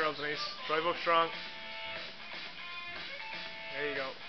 yourselves, Denise. Drive up strong. There you go.